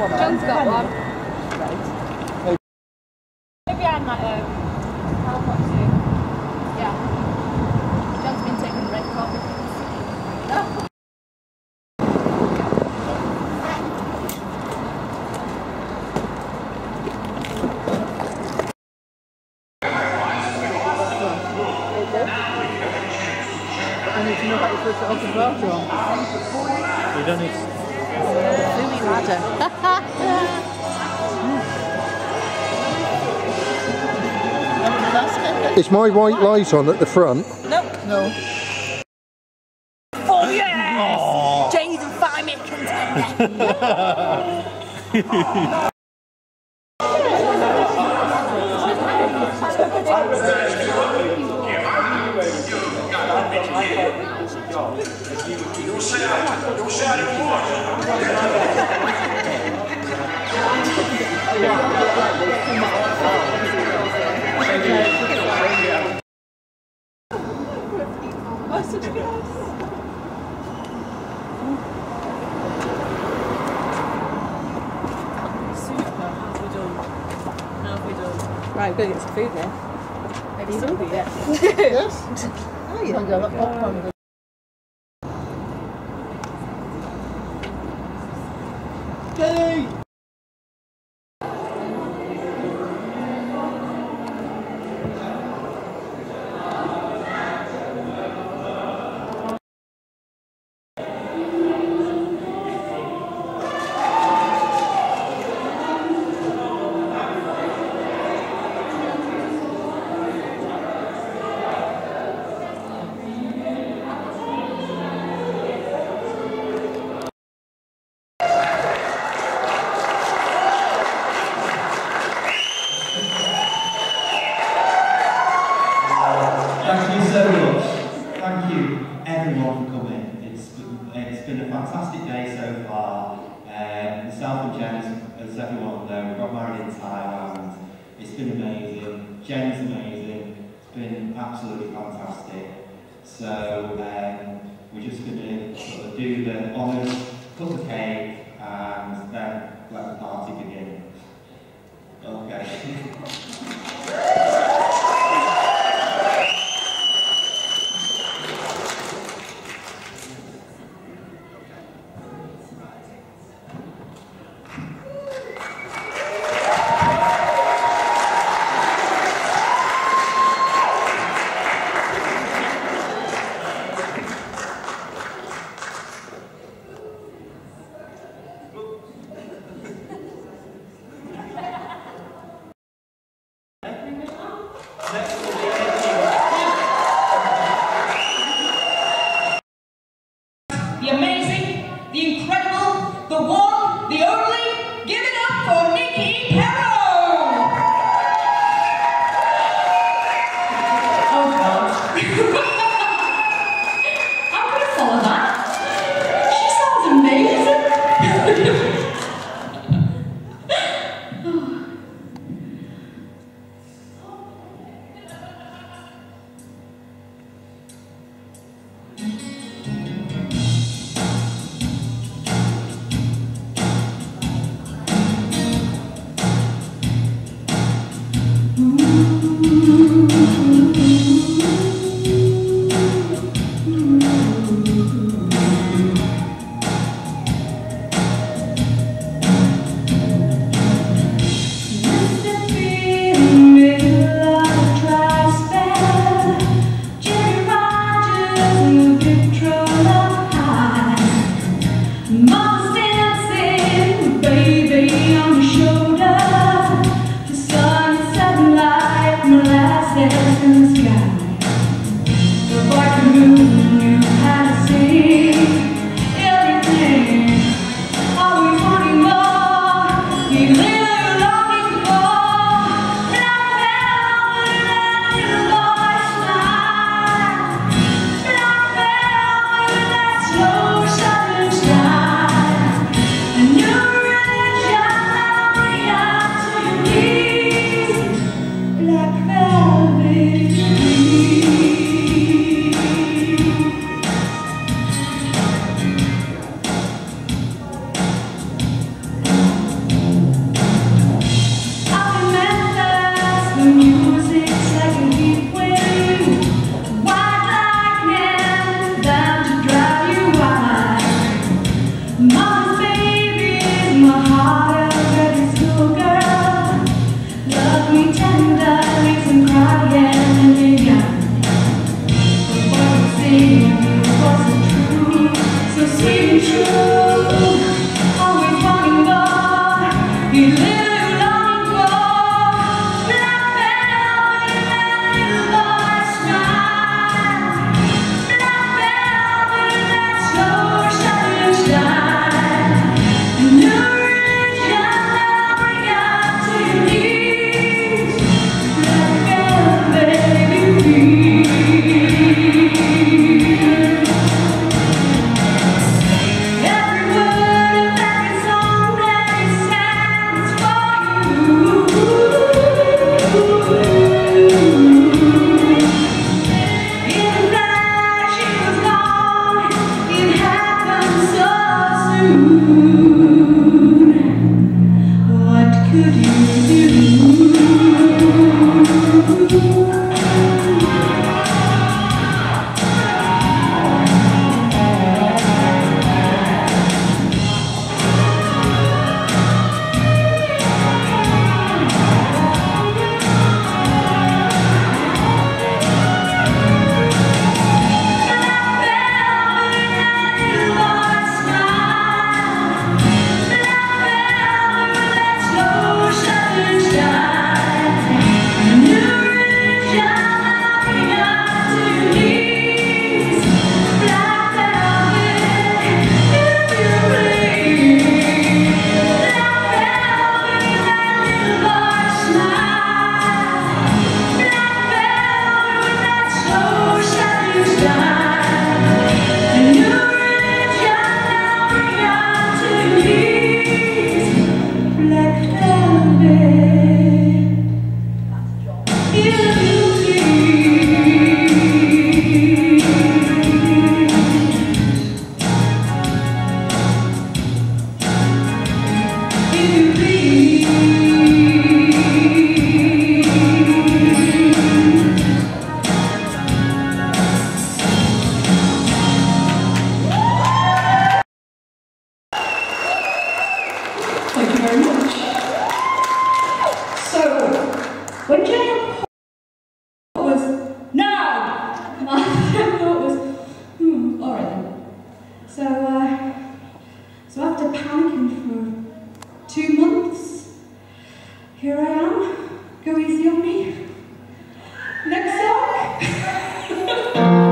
John's got one. Right. Maybe I might teleport to. Yeah. John's been taking red coffee. I need to know how to put it up as well, John. You don't need to... Really ladder. Is my white light on at the front? Nope. No. Oh yes! Oh. James and 5-minute contender. Right, we're going to get some food now. Maybe some food, yeah. Yes? Oh, yeah. Hey! Thank you so much. Thank you everyone for coming. It's been a fantastic day so far. Myself and Jen, as everyone know, we got married in Thailand. It's been amazing. Jen's amazing. It's been absolutely fantastic. So we're just going to sort of do the honours, cut the cake, and then let the party begin. Okay. The amazing, the incredible, the one, the only, give it up for Nikki Pero! Oh God. How could I follow that? She sounds amazing! Mama's dancing, baby on your shoulder. The sun is setting like my last dance in the sky. The boy can move, knew how to see everything. Always wanting more, he little longing for. And I fell when that little boy smiled. And I fell when that slow southern style. And you're really down to your knees, black velvet. So after panicking for 2 months, here I am. Go easy on me. Next song.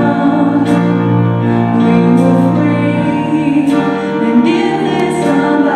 And if there's somebody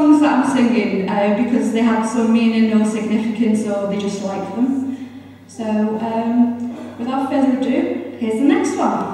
songs that I'm singing because they have some meaning or significance or they just like them. So without further ado, here's the next one.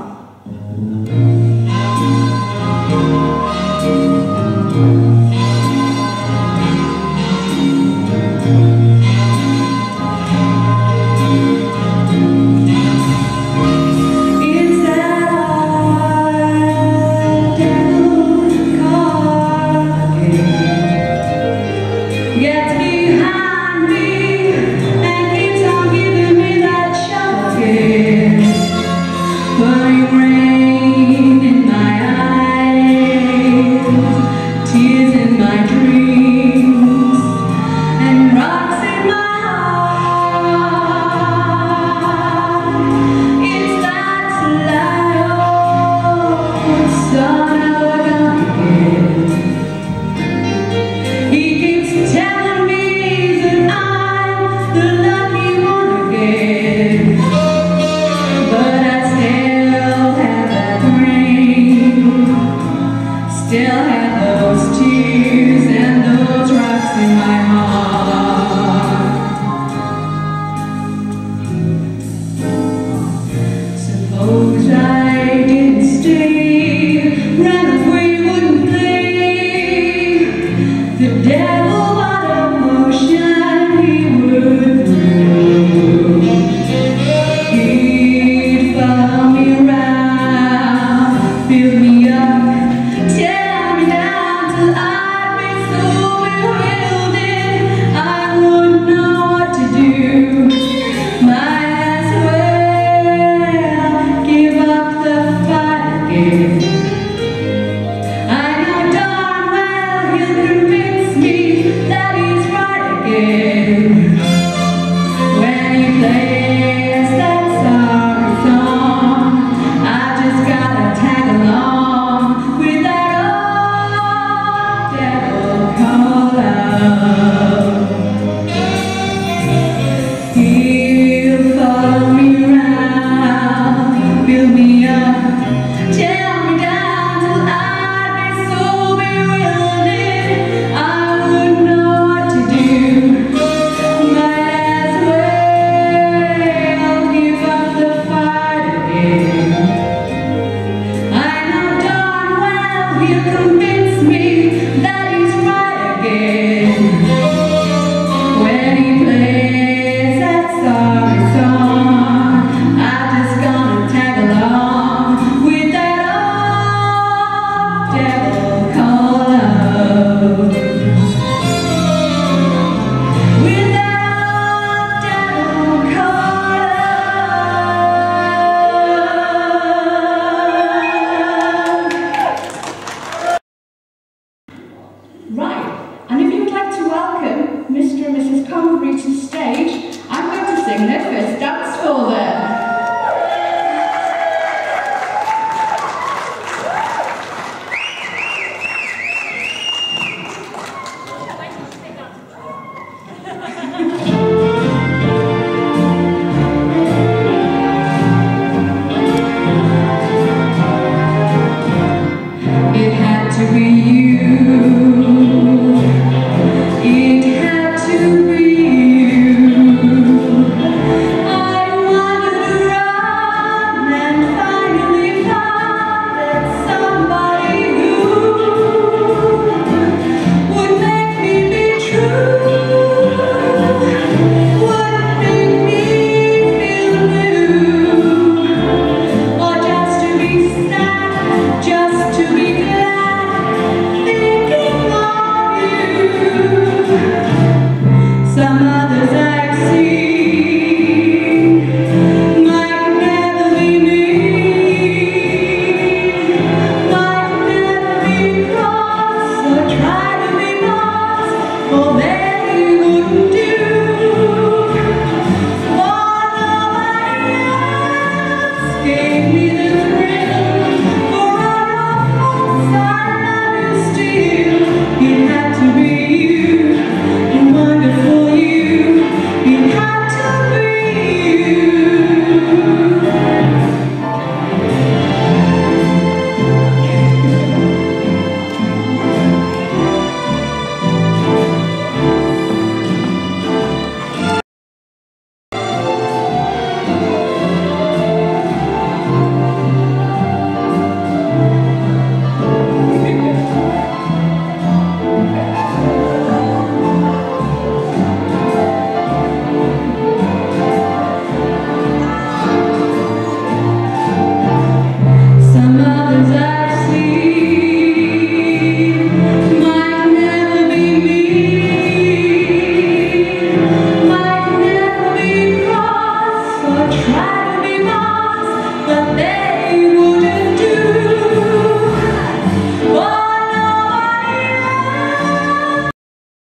To be you.